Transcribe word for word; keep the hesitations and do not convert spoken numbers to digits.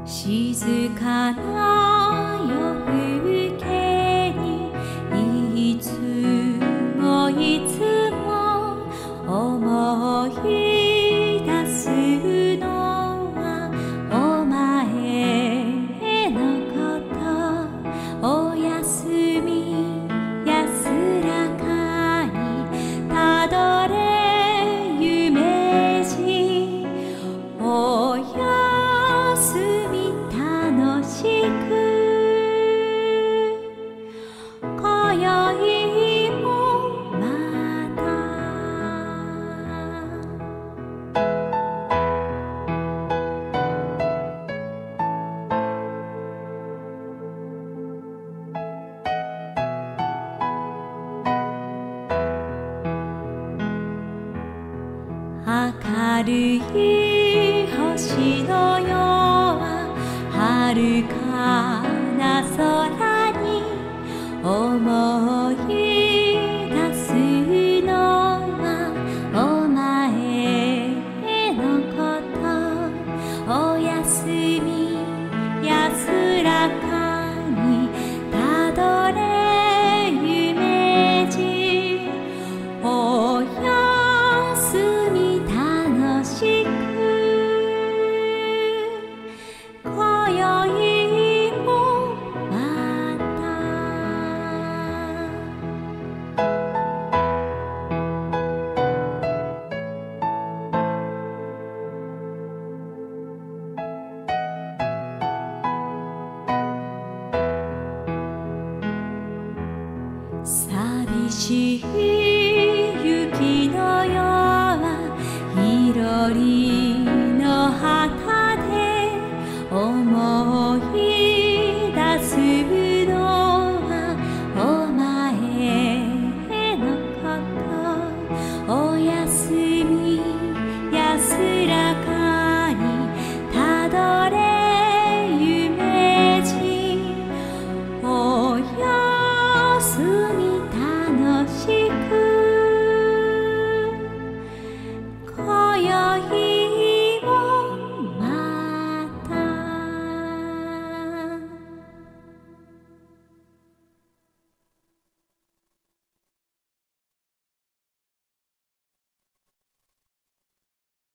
静かな夜更けにいつもいつも思い出すのはお前のことおやすみ安らかにたどれ夢路おやすみ楽しく今宵もまた明るい星のよは遥かな空に思い出すのはお前のことおやすみ安らかにたどれ夢路おやすみ楽しく今宵もまた寂しい